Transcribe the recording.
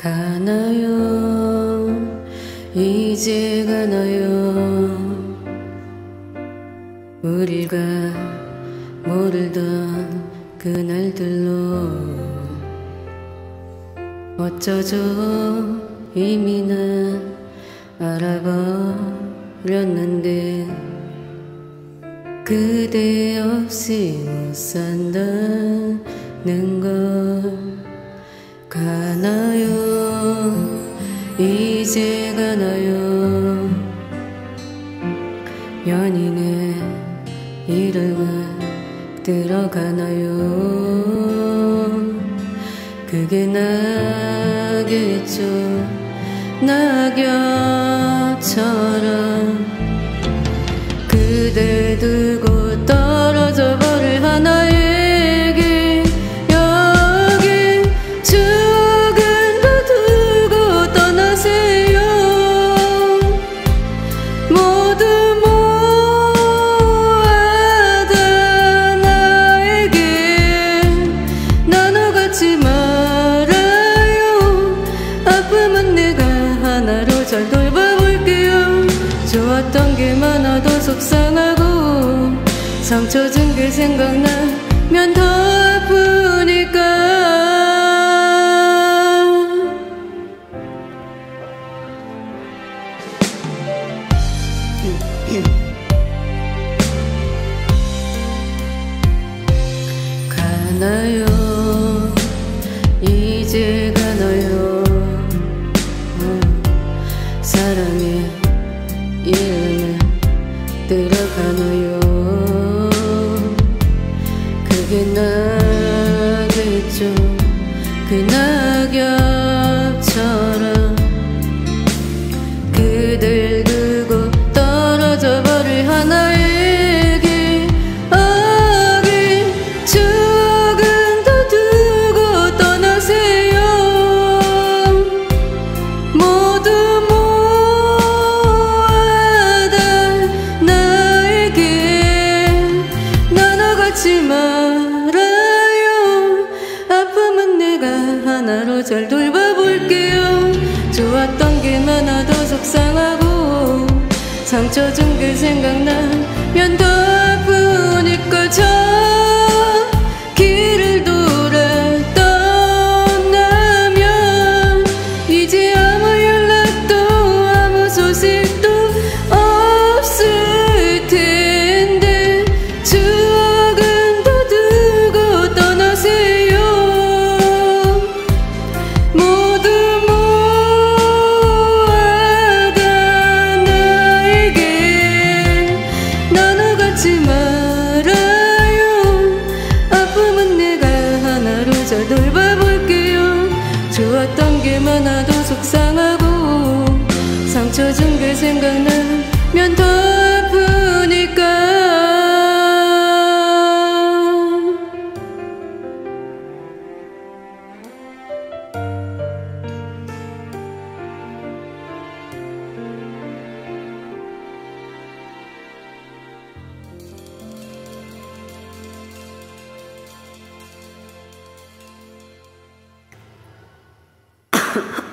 가나요 이제 가나요 우리가 모르던 그날들로 어쩌죠 이미 난 알아버렸는데 그대 없이 못 산다는 걸 가나요 이제 가나요 연인의 이름은 들어가나요 그게 나겠죠 낙엽처럼 그댈 두고 떨어져 버릴 하나에게 여기 죽은 거 두고 떠나세요 모두 모아다 나에게 나눠가지 말아요 아픔은 내가 하나로 잘 돌봐볼게요 좋았던 게 많아도 속상하고 상처 준 게 생각나면 더 아프니까 가나요 이제 가나요 사랑의 이름을 들어가나요 그게 나겠죠 그 낙엽처럼 그댈 두고 떨어져 버릴 하나에게 어린 추억은 더 두고 떠나세요 모두 하지 말아요 아픔은 내가 하나로 잘 돌봐볼게요 좋았던 게 많아도 속상하고 상처 준 게 생각나면 더 아프니까 저 길을 돌아 떠나면 이제 아무 연락도 아무 소식도 없을 텐데 잘 돌봐볼게요 좋았던 게 많아도 속상하고 상처 준 게 생각나면 더 아프니까 Ha